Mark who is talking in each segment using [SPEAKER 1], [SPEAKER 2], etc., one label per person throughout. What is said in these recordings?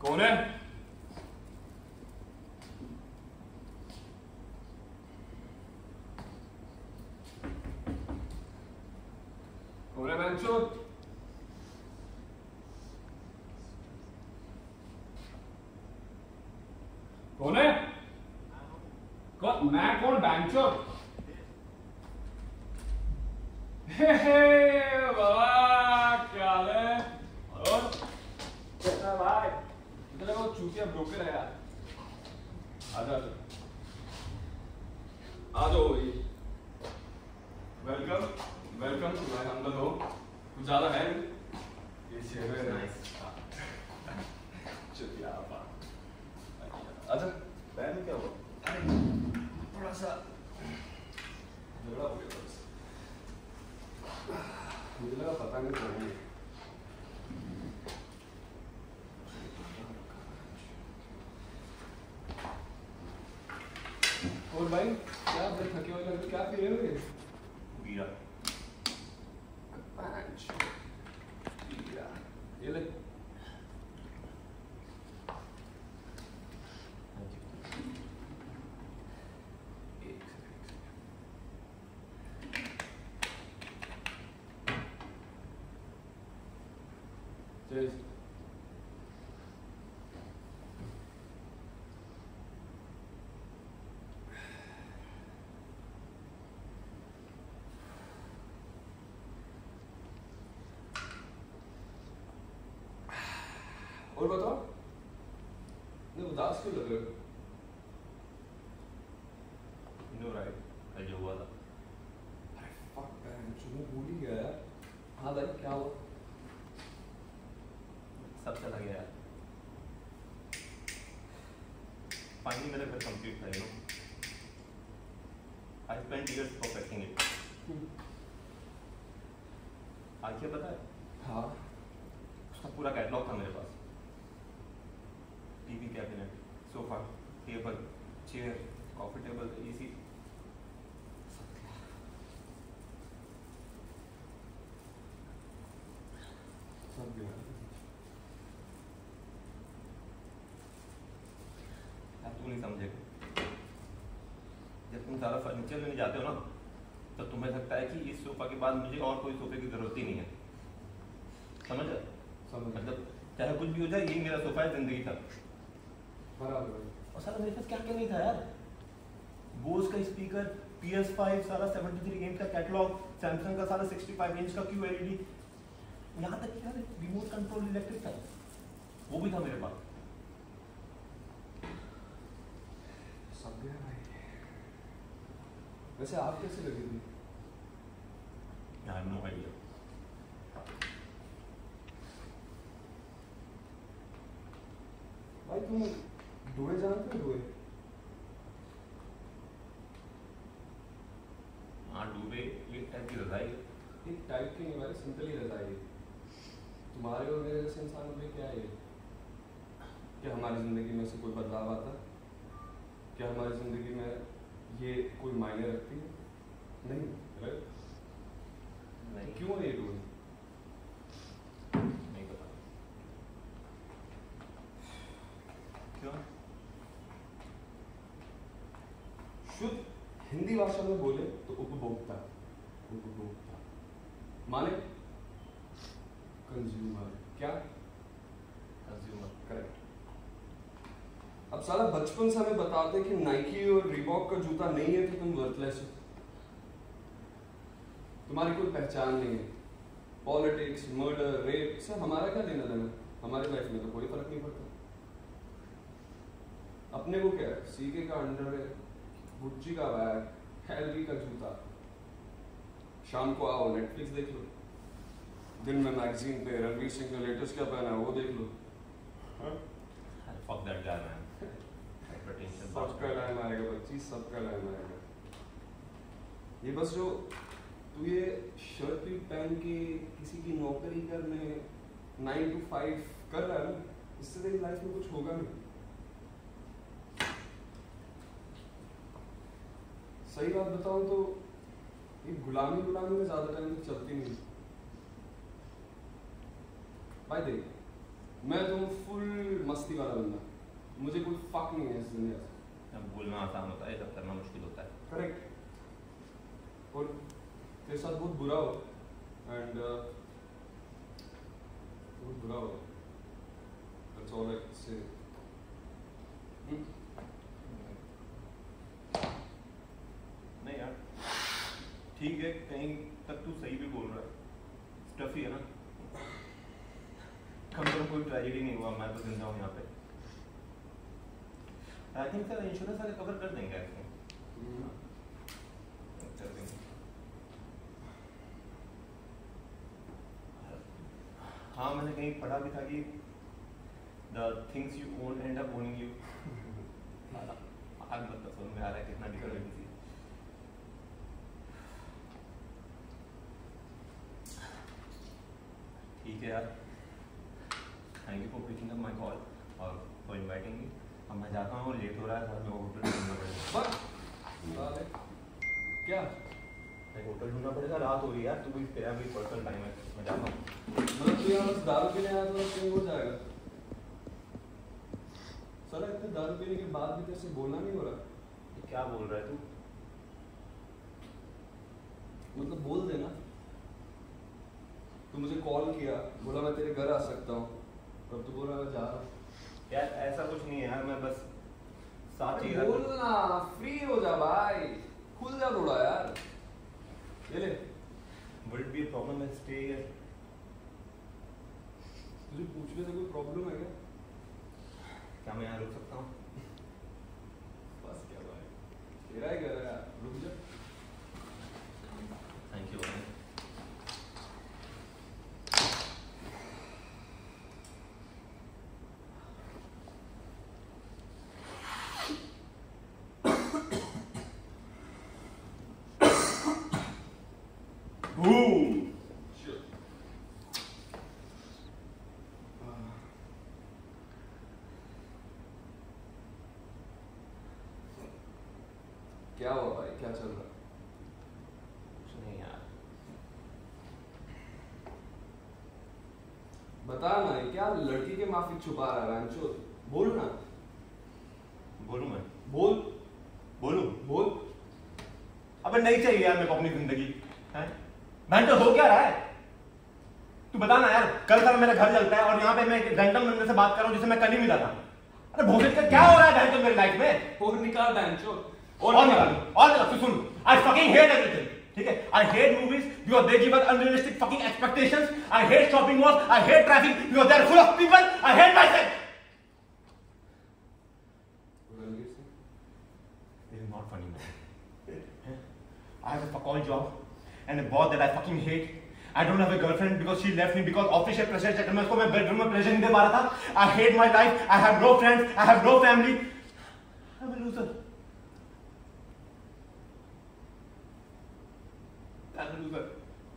[SPEAKER 1] कौन है? कौन है बेंचोद? कौन है? कौन? मैं कौन? बेंचोद? बाबा क्या हाल है? और कैसा है भाई? इधर वो चूतिया ब्रोकर है यार। आजा आ जाओ भाई। Welcome welcome to my uncle home. कुछ ज्यादा है नहीं। ये शेर है नाइस। चुतिया आपा। आजा बैठ में क्या हुआ? थोड़ा सा झगड़ा हो गया बस। मुझे लगा पता नहीं कौन है। और भाई क्या बड़े थके हुए लग रहे, क्या पी रहे हो? बीरा। बीरा ये ले। Cheers. और बताओ, नहीं उदास क्यों लग रहे हो?
[SPEAKER 2] नो राइट, कल जो हुआ था।
[SPEAKER 1] अरे फक मैन, मैं भूल ही गया यार। हाँ भाई क्या हुआ?
[SPEAKER 2] सब चला गया यार। फाइनली मेरा घर कंप्लीट था, you know. I spent years perfecting it. आज क्या पता है?
[SPEAKER 1] हाँ
[SPEAKER 2] उसका पूरा कैटलॉग था मेरे पास। TV cabinet, sofa, table, chair, coffee table, AC.
[SPEAKER 1] सब गया।
[SPEAKER 2] तू नहीं समझेगा। जब तुम सारा फर्नीचर लेने जाते हो ना, तो तुम्हें लगता है कि इस सोफा के बाद मुझे और कोई सोफे की जरूरत ही नहीं है। समझ? मतलब चाहे कुछ भी हो जाए, यही मेरा सोफा है, जिंदगी तक।
[SPEAKER 1] बराबर।
[SPEAKER 2] और सारा मेरे पास क्या क्या नहीं था यार। बोस का स्पीकर, PS5, सारा 73 इंच का कैटलॉग, सैमसंग का सारा 65 इंच का QLED, यहाँ तक कि रिमोट कंट्रोल इलेक्ट्रिक था, वो भी था मेरे पास।
[SPEAKER 1] सब गया भाई। वैसे आप कैसे लगी थी?
[SPEAKER 2] I have no idea.
[SPEAKER 1] भाई तुम डोए जानते हो? डोए?
[SPEAKER 2] हाँ, डूबे एक टाइप की रजाई।
[SPEAKER 1] एक टाइप की नहीं भाई, सिंपल ही रहता है ये। तुम्हारे और मेरे जैसे इंसान में क्या है? क्या हमारी ज़िंदगी में से कोई बदलाव आता है? क्या हमारी ज़िंदगी में ये कोई मायने रखती है? नहीं, राइट?
[SPEAKER 2] नहीं,
[SPEAKER 1] क्यों है ये डोए?
[SPEAKER 2] नहीं पता क्यों।
[SPEAKER 1] शुद्ध हिंदी भाषा में बोले तो उपभोक्ता। उपभोक्ता माने कंज्यूमर। क्या?
[SPEAKER 2] कंज्यूमर।
[SPEAKER 1] करेक्ट। अब साला बचपन से हमें बताते कि नाइकी और रीबॉक का जूता नहीं है तो तुम वर्थलेस हो, तुम्हारी कोई पहचान नहीं है। पॉलिटिक्स, मर्डर, रेप से हमारा क्या लेना देना? हमारी लाइफ में तो कोई फर्क नहीं पड़ता। अपने को क्या है? सीके का अंडरवेयर, गुच्ची का बैग, LV का जूता। शाम को आओ नेटफ्लिक्स देख लो, दिन में मैगजीन पे रणवीर सिंह ने लेटेस्ट क्या पहना है वो देख लो।
[SPEAKER 2] Fuck that guy, man. Hypertension.
[SPEAKER 1] सबका लाइन आएगा बच्ची, सबका लाइन आएगा। ये बस जो तू ये शर्ट भी पहन के किसी की नौकरी करने 9 to 5 कर रहा है ना, इससे तेरी लाइफ में कुछ होगा नहीं। सही बात बताऊं तो ये गुलामी में ज्यादा टाइम तक चलती नहीं। भाई देख, मैं तो फुल मस्ती वाला बंदा, मुझे कोई फक नहीं है इस दुनिया से।
[SPEAKER 2] अब बोलना आसान होता है, जब करना मुश्किल होता है।
[SPEAKER 1] करेक्ट। और तेरे साथ बहुत बुरा हो एंड बहुत बुरा हो, that's all I can say.
[SPEAKER 2] नहीं यार ठीक है, कहीं तक तू सही भी बोल रहा है, स्टफ ही है ना, कम से कम कोई ट्रेजेडी नहीं हुआ, मैं तो जिंदा हूँ यहाँ पे। आई थिंक सर इंश्योरेंस वाले कवर कर देंगे इसको। कर देंगे। हाँ मैंने कहीं पढ़ा भी था कि the things you own end up owning you। आज मतलब समझ में आ रहा है कितना डिफरेंस है। ठीक है यार, thank you for picking up my call और फॉर इनवाइटिंग मी। अब मैं जाता हूँ, लेट हो रहा है, मेरे को होटल ढूंढना पड़ेगा।
[SPEAKER 1] क्या
[SPEAKER 2] होटल ढूंढना पड़ेगा, रात हो रही है यार, तू भी तेरा भी पर्सनल टाइम है, मैं जाता हूँ।
[SPEAKER 1] मतलब तू यहाँ बस दारू पीने आया तो कहीं हो जाएगा? साला इतने दारू पीने के बाद भी तेरे से बोलना नहीं हो रहा?
[SPEAKER 2] क्या बोल रहा है तू?
[SPEAKER 1] मतलब बोल देना। तू मुझे कॉल किया, बोला मैं तेरे घर आ सकता हूँ, अब तू बोल रहा मैं जा रहा हूँ।
[SPEAKER 2] यार ऐसा कुछ नहीं है यार, मैं बस साथ ही
[SPEAKER 1] बोलना, फ्री हो जा भाई, खुल जा थोड़ा यार। ये ले।
[SPEAKER 2] Would it be a problem if I stay here?
[SPEAKER 1] तुझे पूछने से कोई प्रॉब्लम है क्या?
[SPEAKER 2] क्या मैं यहाँ रुक सकता हूँ?
[SPEAKER 1] बस क्या भाई, तेरा ही घर है यार, रुक जा।
[SPEAKER 2] थैंक यू भाई।
[SPEAKER 1] क्या हुआ भाई, क्या चल रहा है?
[SPEAKER 2] कुछ नहीं यार।
[SPEAKER 1] बता ना, क्या लड़की के माफी छुपा रहा है रांचो? बोल ना।
[SPEAKER 2] बोलूं मैं?
[SPEAKER 1] बोल।
[SPEAKER 2] बोलूं?
[SPEAKER 1] बोल।
[SPEAKER 2] अबे नहीं चाहिए यार मेरे को अपनी जिंदगी, हैं? मैं तो हो क्या रहा है? तू बता ना यार, कल सर मेरा घर जलता है और यहाँ पे मैं एक रैंडम बंदे से बात कर रहा हूँ जिसे मैं कल ही मिला था। अरे भोसड़ी का क्या हो रहा है बैंचो मेरी लाइफ में?
[SPEAKER 1] और निकाल बैंचो।
[SPEAKER 2] और निकाल तू सुन, I fucking hate everything, ठीक है? I hate movies because they give us unrealistic fucking expectations. I hate shopping malls, I hate traffic because they are full of people. I hate myself. This is not funny man. I have a fuck all job and a boss that I fucking hate. I don't have a girlfriend because she left me because official pressure चक्कर में उसको मैं bedroom में pressure नहीं दे पा रहा था. I hate my life. I have no friends. I have no family. I'm a loser. I'm a loser.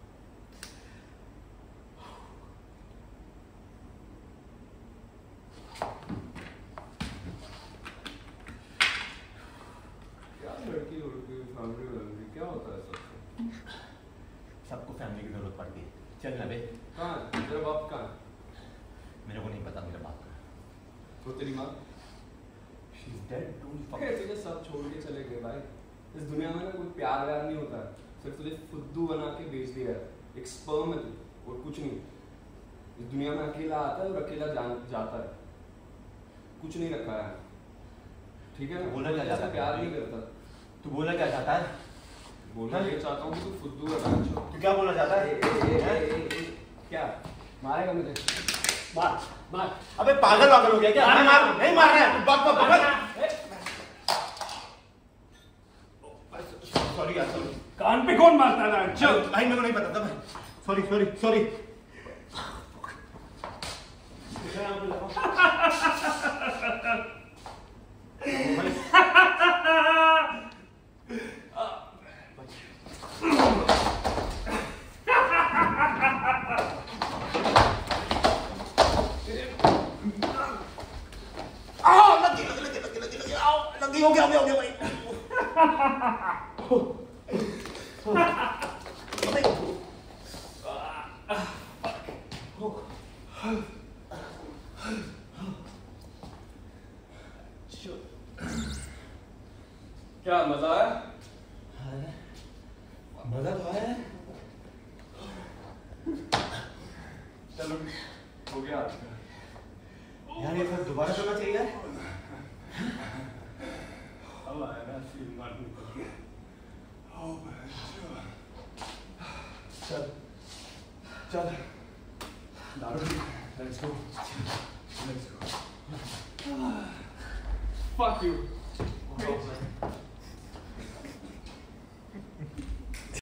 [SPEAKER 1] क्या लड़की लड़की फैमिली लड़की क्या होता है सबसे?
[SPEAKER 2] सबको फैमिली की जरूरत पड़ती है। चल ना बे।
[SPEAKER 1] कहाँ है तेरा बाप? कहाँ है?
[SPEAKER 2] मेरे को नहीं पता मेरा बाप कहाँ है।
[SPEAKER 1] तो तेरी माँ?
[SPEAKER 2] She's dead. Don't fuck.
[SPEAKER 1] तुझे सब छोड़ के चले गए भाई। इस दुनिया में ना कोई प्यार व्यार नहीं होता है, सिर्फ तुझे फुद्दू बना के बेच दिया है। एक स्पर्म है तू और कुछ नहीं। इस दुनिया में अकेला आता है और अकेला जाता है, कुछ नहीं रखा है, ठीक है ना?
[SPEAKER 2] बोलना क्या चाहता है?
[SPEAKER 1] प्यार नहीं करता।
[SPEAKER 2] तू बोलना क्या चाहता है?
[SPEAKER 1] बोलना ये चाहता हूँ कि तू फुद्दू है रांचो।
[SPEAKER 2] तू क्या बोलना चाहता है?
[SPEAKER 1] क्या मारेगा मुझे? मार मार।
[SPEAKER 2] अबे पागल वागल हो गया क्या? मैं मार नहीं मार रहा है। बाप बाप बाप। सॉरी यार, सॉरी।
[SPEAKER 3] कान पे कौन मारता है रांचो?
[SPEAKER 2] भाई मेरे को नहीं पता था। Sorry sorry sorry. लगी हो गया भाई।
[SPEAKER 1] क्या मजा आया?
[SPEAKER 2] मजा तो आया।
[SPEAKER 1] चलो हो गया
[SPEAKER 2] यार ये सब दोबारा करना चाहिए।
[SPEAKER 1] अल्लाह है ना सीन मारने को। चल चल दारू लेट्स गो fuck you